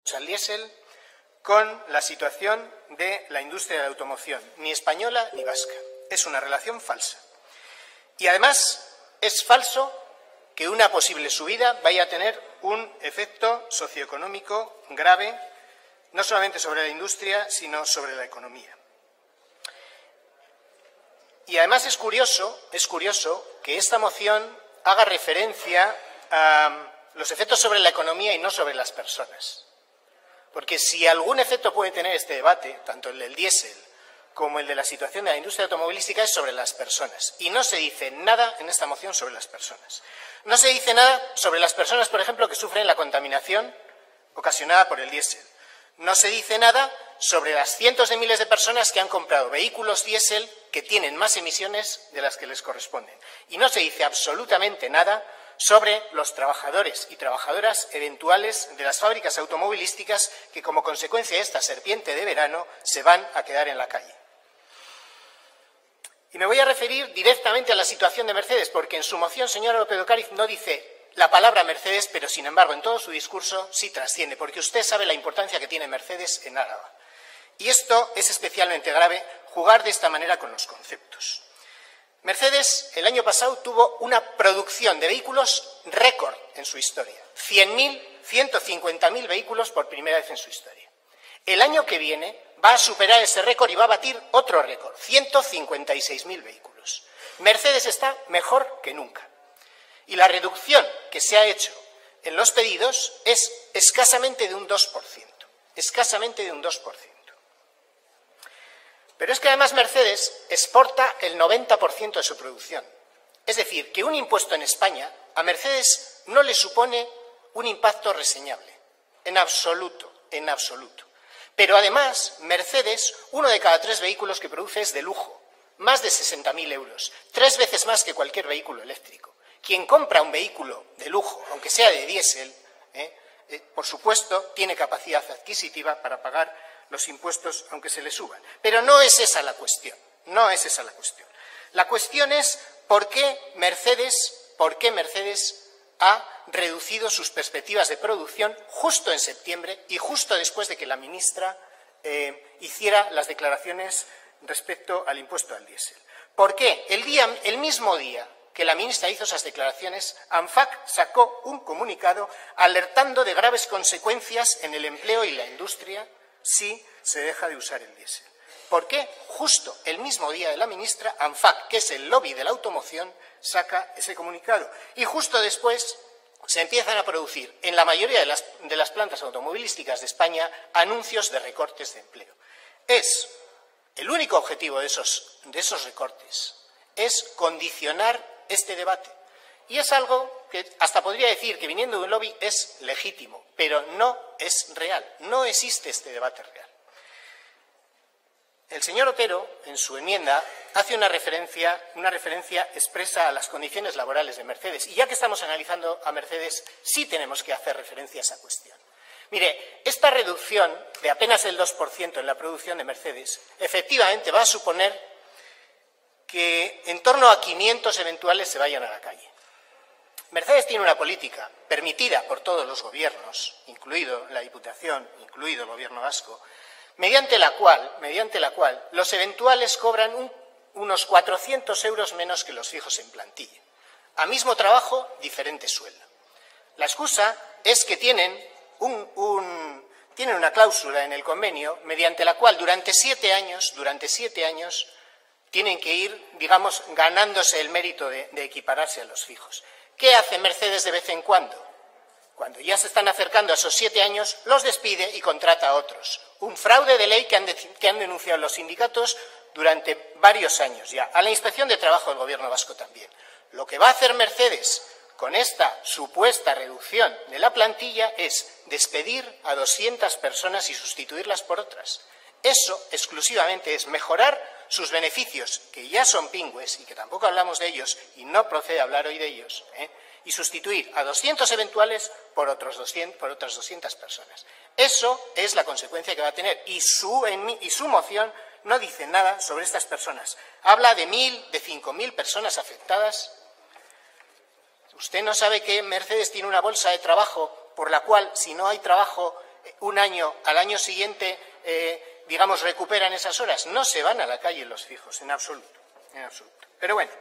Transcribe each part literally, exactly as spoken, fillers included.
al diésel con la situación de la industria de la automoción, ni española ni vasca. Es una relación falsa. Y además es falso que una posible subida vaya a tener un efecto socioeconómico grave, no solamente sobre la industria, sino sobre la economía. Y además es curioso, es curioso que esta moción haga referencia a los efectos sobre la economía y no sobre las personas. Porque si algún efecto puede tener este debate, tanto el del diésel como el de la situación de la industria automovilística, es sobre las personas. Y no se dice nada en esta moción sobre las personas. No se dice nada sobre las personas, por ejemplo, que sufren la contaminación ocasionada por el diésel. No se dice nada sobre las cientos de miles de personas que han comprado vehículos diésel que tienen más emisiones de las que les corresponden. Y no se dice absolutamente nada sobre los trabajadores y trabajadoras eventuales de las fábricas automovilísticas que, como consecuencia de esta serpiente de verano, se van a quedar en la calle. Y me voy a referir directamente a la situación de Mercedes, porque en su moción, señora López de Ocariz, no dice la palabra Mercedes, pero sin embargo en todo su discurso sí trasciende, porque usted sabe la importancia que tiene Mercedes en Álava. Y esto es especialmente grave, jugar de esta manera con los conceptos. Mercedes el año pasado tuvo una producción de vehículos récord en su historia. cien mil, ciento cincuenta mil vehículos por primera vez en su historia. El año que viene va a superar ese récord y va a batir otro récord, ciento cincuenta y seis mil vehículos. Mercedes está mejor que nunca. Y la reducción que se ha hecho en los pedidos es escasamente de un dos por ciento. Escasamente de un dos por ciento. Pero es que además Mercedes exporta el noventa por ciento de su producción. Es decir, que un impuesto en España a Mercedes no le supone un impacto reseñable. En absoluto, en absoluto. Pero además, Mercedes, uno de cada tres vehículos que produce es de lujo. Más de sesenta mil euros. Tres veces más que cualquier vehículo eléctrico. Quien compra un vehículo de lujo, aunque sea de diésel, eh, eh, por supuesto, tiene capacidad adquisitiva para pagar los impuestos aunque se le suban. Pero no es esa la cuestión, no es esa la cuestión. La cuestión es por qué Mercedes, por qué Mercedes ha reducido sus perspectivas de producción justo en septiembre y justo después de que la ministra eh, hiciera las declaraciones respecto al impuesto al diésel. ¿Por qué? El, día, el mismo día que la ministra hizo esas declaraciones, ANFAC sacó un comunicado alertando de graves consecuencias en el empleo y la industria si se deja de usar el diésel. ¿Por qué? Justo el mismo día de la ministra, ANFAC, que es el lobby de la automoción, saca ese comunicado. Y justo después se empiezan a producir en la mayoría de las, de las plantas automovilísticas de España anuncios de recortes de empleo. Es el único objetivo de esos, de esos recortes, es condicionar este debate. Y es algo que hasta podría decir que viniendo de un lobby es legítimo, pero no es real, no existe este debate real. El señor Otero, en su enmienda, hace una referencia, una referencia expresa a las condiciones laborales de Mercedes. Y ya que estamos analizando a Mercedes, sí tenemos que hacer referencia a esa cuestión. Mire, esta reducción de apenas el dos por ciento en la producción de Mercedes, efectivamente va a suponer que en torno a quinientos eventuales se vayan a la calle. Mercedes tiene una política permitida por todos los gobiernos, incluido la Diputación, incluido el Gobierno vasco, mediante la cual, mediante la cual los eventuales cobran un, unos cuatrocientos euros menos que los fijos en plantilla. A mismo trabajo, diferente sueldo. La excusa es que tienen, un, un, tienen una cláusula en el convenio mediante la cual durante siete años, durante siete años, tienen que ir, digamos, ganándose el mérito de, de equipararse a los fijos. ¿Qué hace Mercedes de vez en cuando? Cuando ya se están acercando a esos siete años, los despide y contrata a otros. Un fraude de ley que han, de, que han denunciado los sindicatos durante varios años ya. A la Inspección de Trabajo del Gobierno vasco también. Lo que va a hacer Mercedes con esta supuesta reducción de la plantilla es despedir a doscientas personas y sustituirlas por otras. Eso exclusivamente es mejorar sus beneficios, que ya son pingües y que tampoco hablamos de ellos y no procede hablar hoy de ellos, ¿eh? y sustituir a doscientos eventuales por, otros doscientos, por otras doscientas personas. Eso es la consecuencia que va a tener y su, y su moción no dice nada sobre estas personas. Habla de mil, de cinco mil personas afectadas. ¿Usted no sabe que Mercedes tiene una bolsa de trabajo por la cual, si no hay trabajo, un año, al año siguiente, eh, digamos, recuperan esas horas. No se van a la calle los fijos, en absoluto, en absoluto. Pero bueno,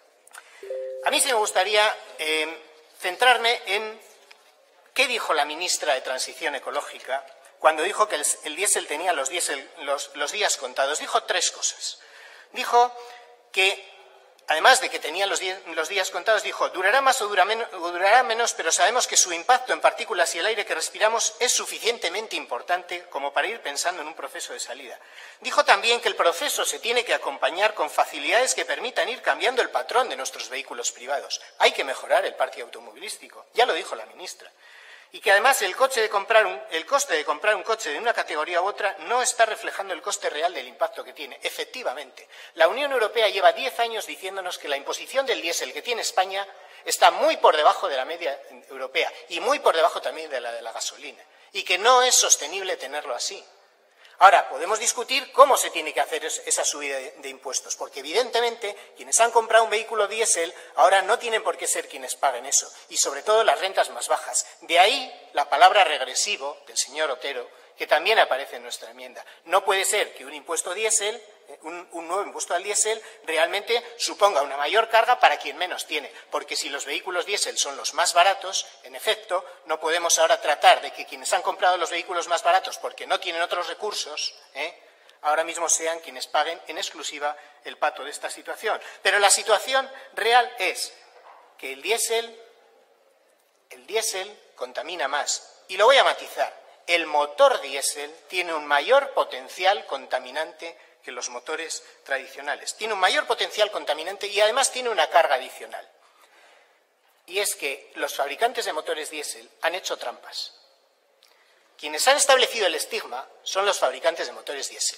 a mí sí me gustaría eh, centrarme en qué dijo la ministra de Transición Ecológica cuando dijo que el, el diésel tenía los, diésel, los, los días contados. Dijo tres cosas. Dijo que, además de que tenía los, die, los días contados, dijo, durará más o, dura men o durará menos, pero sabemos que su impacto en partículas y el aire que respiramos es suficientemente importante como para ir pensando en un proceso de salida. Dijo también que el proceso se tiene que acompañar con facilidades que permitan ir cambiando el patrón de nuestros vehículos privados. Hay que mejorar el parque automovilístico, ya lo dijo la ministra. Y que además el, coche de comprar un, el coste de comprar un coche de una categoría u otra no está reflejando el coste real del impacto que tiene. Efectivamente, la Unión Europea lleva diez años diciéndonos que la imposición del diésel que tiene España está muy por debajo de la media europea y muy por debajo también de la de la gasolina, y que no es sostenible tenerlo así. Ahora, podemos discutir cómo se tiene que hacer esa subida de, de impuestos, porque evidentemente quienes han comprado un vehículo diésel ahora no tienen por qué ser quienes paguen eso, y sobre todo las rentas más bajas. De ahí la palabra regresivo del señor Otero, que también aparece en nuestra enmienda. No puede ser que un impuesto diésel, un, un nuevo impuesto al diésel, realmente suponga una mayor carga para quien menos tiene, porque si los vehículos diésel son los más baratos, en efecto, no podemos ahora tratar de que quienes han comprado los vehículos más baratos porque no tienen otros recursos, ¿eh? ahora mismo sean quienes paguen en exclusiva el pato de esta situación. Pero la situación real es que el diésel, el diésel contamina más. Y lo voy a matizar. El motor diésel tiene un mayor potencial contaminante que los motores tradicionales. Tiene un mayor potencial contaminante y además tiene una carga adicional. Y es que los fabricantes de motores diésel han hecho trampas. Quienes han establecido el estigma son los fabricantes de motores diésel.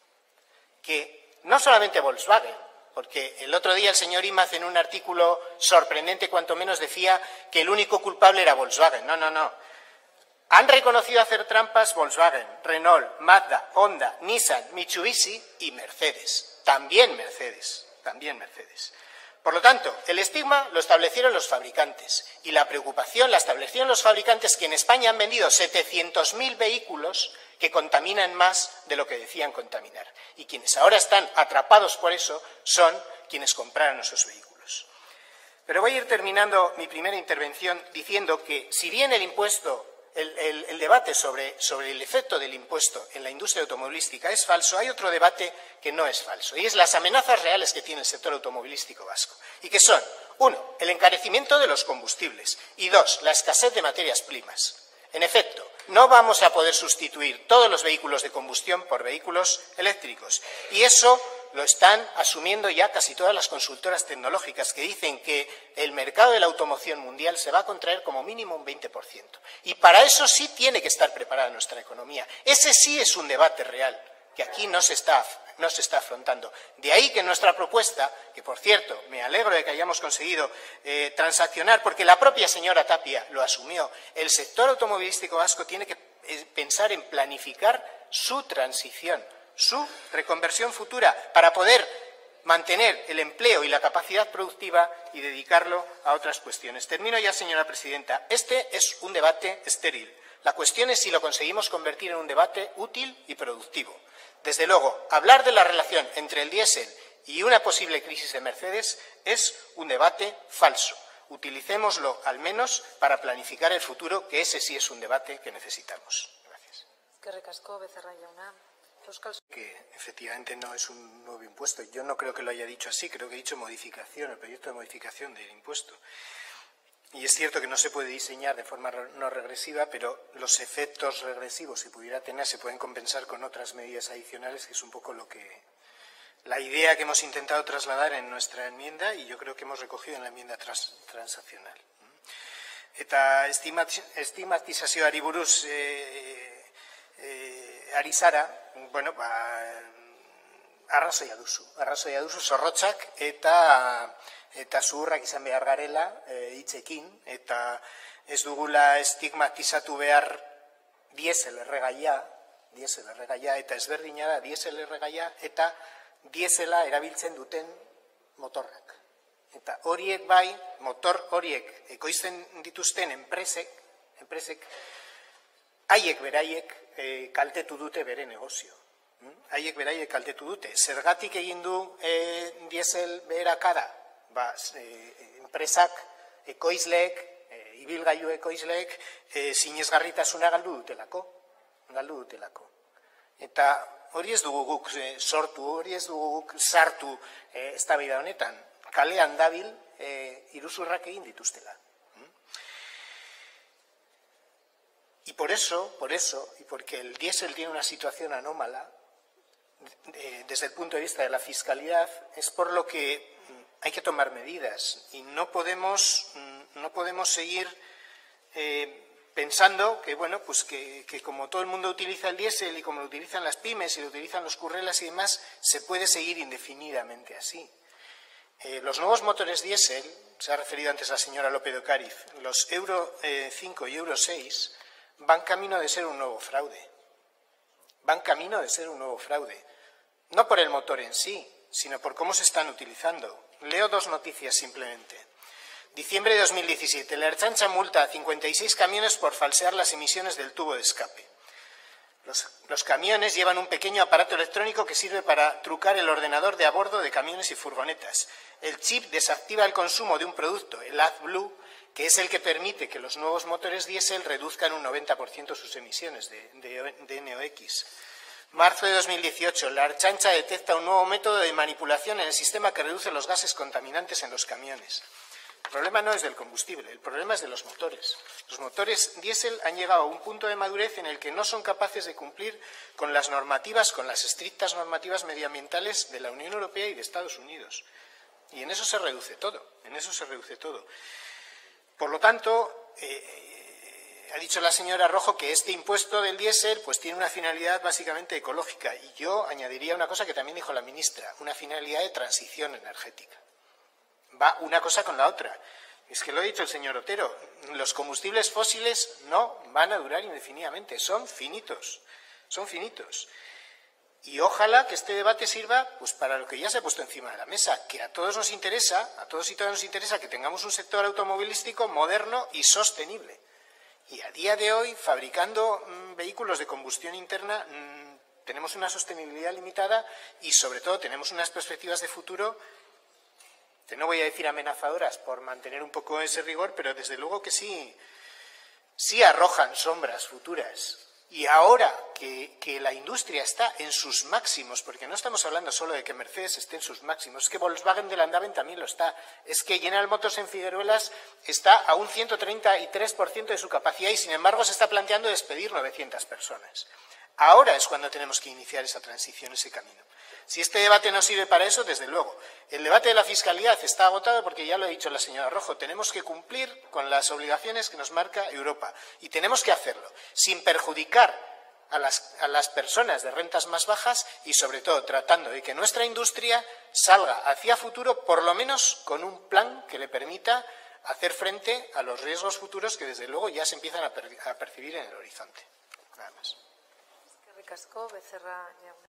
Que no solamente Volkswagen, porque el otro día el señor Imaz en un artículo sorprendente cuanto menos decía que el único culpable era Volkswagen. No, no, no. Han reconocido hacer trampas Volkswagen, Renault, Mazda, Honda, Nissan, Mitsubishi y Mercedes. También Mercedes, también Mercedes. Por lo tanto, el estigma lo establecieron los fabricantes y la preocupación la establecieron los fabricantes que en España han vendido setecientos mil vehículos que contaminan más de lo que decían contaminar. Y quienes ahora están atrapados por eso son quienes compraron esos vehículos. Pero voy a ir terminando mi primera intervención diciendo que si bien el impuesto El, el, el debate sobre, sobre el efecto del impuesto en la industria automovilística es falso, hay otro debate que no es falso, y es las amenazas reales que tiene el sector automovilístico vasco, y que son, uno, el encarecimiento de los combustibles, y dos, la escasez de materias primas. En efecto, no vamos a poder sustituir todos los vehículos de combustión por vehículos eléctricos, y eso lo están asumiendo ya casi todas las consultoras tecnológicas, que dicen que el mercado de la automoción mundial se va a contraer como mínimo un veinte por ciento. Y para eso sí tiene que estar preparada nuestra economía. Ese sí es un debate real, que aquí no se está, no se está afrontando. De ahí que nuestra propuesta, que por cierto me alegro de que hayamos conseguido eh, transaccionar, porque la propia señora Tapia lo asumió, el sector automovilístico vasco tiene que eh, pensar en planificar su transición, su reconversión futura, para poder mantener el empleo y la capacidad productiva y dedicarlo a otras cuestiones. Termino ya, señora presidenta. Este es un debate estéril. La cuestión es si lo conseguimos convertir en un debate útil y productivo. Desde luego, hablar de la relación entre el diésel y una posible crisis de Mercedes es un debate falso. Utilicémoslo al menos para planificar el futuro, que ese sí es un debate que necesitamos. Gracias. Eskerrik asko, Becerra jauna. Que efectivamente no es un nuevo impuesto. Yo no creo que lo haya dicho así, creo que he dicho modificación, el proyecto de modificación del impuesto. Y es cierto que no se puede diseñar de forma no regresiva, pero los efectos regresivos, si pudiera tener, se pueden compensar con otras medidas adicionales, que es un poco lo que la idea que hemos intentado trasladar en nuestra enmienda, y yo creo que hemos recogido en la enmienda trans, transaccional. Eta estigmatizazioari buruz eh, eh, ari zara, bueno, ba, arrazoia duzu, arrazoia duzu zorrotzak eta eta zuhurrak izan behar garela e, hitzekin, eta ez dugula estigmatizatu behar diesel erregaia, diesel erregaia eta ezberdina da diesel erregaia eta diesela erabiltzen duten motorrak. Eta horiek bai, motor horiek ekoizten dituzten enpresek, enpresek haiek beraiek e, kaltetu dute bere negozio. Haiek beraiek kaltetu dute. Zergatik egin du e, diesel beherakada? Ba, e, enpresak, ekoizleek, e, ibilgailu ekoizleek, e, sinesgarritasuna galdu dutelako. Galdu dutelako. Eta hori ez dugu guk e, sortu, hori ez dugu guk sartu e, eztabaida honetan. Kalean dabil e, iruzurrak egin dituztela. Y por eso, por eso, y porque el diésel tiene una situación anómala, eh, desde el punto de vista de la fiscalidad, es por lo que hay que tomar medidas. Y no podemos, no podemos seguir eh, pensando que, bueno, pues que, que como todo el mundo utiliza el diésel y como lo utilizan las pymes y lo utilizan los currelas y demás, se puede seguir indefinidamente así. Eh, los nuevos motores diésel, se ha referido antes la señora López de Ocariz, los Euro eh, cinco y Euro seis, van camino de ser un nuevo fraude. Van camino de ser un nuevo fraude. No por el motor en sí, sino por cómo se están utilizando. Leo dos noticias simplemente. Diciembre de dos mil diecisiete. La Ertzaintza multa a cincuenta y seis camiones por falsear las emisiones del tubo de escape. Los, los camiones llevan un pequeño aparato electrónico que sirve para trucar el ordenador de a bordo de camiones y furgonetas. El chip desactiva el consumo de un producto, el AdBlue, que es el que permite que los nuevos motores diésel reduzcan un noventa por ciento sus emisiones de, de, de N O X. Marzo de dos mil dieciocho. La Ertzaintza detecta un nuevo método de manipulación en el sistema que reduce los gases contaminantes en los camiones. El problema no es del combustible, el problema es de los motores. Los motores diésel han llegado a un punto de madurez en el que no son capaces de cumplir con las normativas, con las estrictas normativas medioambientales de la Unión Europea y de Estados Unidos. Y en eso se reduce todo, en eso se reduce todo. Por lo tanto, eh, ha dicho la señora Rojo que este impuesto del diésel pues, tiene una finalidad básicamente ecológica. Y yo añadiría una cosa que también dijo la ministra, una finalidad de transición energética. Va una cosa con la otra. Es que lo ha dicho el señor Otero, los combustibles fósiles no van a durar indefinidamente, son finitos, son finitos. Y ojalá que este debate sirva pues, para lo que ya se ha puesto encima de la mesa, que a todos nos interesa, a todos y todas nos interesa que tengamos un sector automovilístico moderno y sostenible. Y a día de hoy, fabricando mmm, vehículos de combustión interna, mmm, tenemos una sostenibilidad limitada y, sobre todo, tenemos unas perspectivas de futuro que no voy a decir amenazadoras por mantener un poco ese rigor, pero desde luego que sí, sí arrojan sombras futuras. Y ahora que, que la industria está en sus máximos, porque no estamos hablando solo de que Mercedes esté en sus máximos, es que Volkswagen de Landaven también lo está, es que General Motors en Figueruelas está a un ciento treinta y tres por ciento de su capacidad y sin embargo se está planteando despedir novecientas personas. Ahora es cuando tenemos que iniciar esa transición, ese camino. Si este debate no sirve para eso, desde luego. El debate de la fiscalidad está agotado porque ya lo ha dicho la señora Rojo. Tenemos que cumplir con las obligaciones que nos marca Europa y tenemos que hacerlo sin perjudicar a las, a las personas de rentas más bajas y, sobre todo, tratando de que nuestra industria salga hacia futuro, por lo menos con un plan que le permita hacer frente a los riesgos futuros que, desde luego, ya se empiezan a, per a percibir en el horizonte. Nada más. Eskerrik asko, Becerra jauna.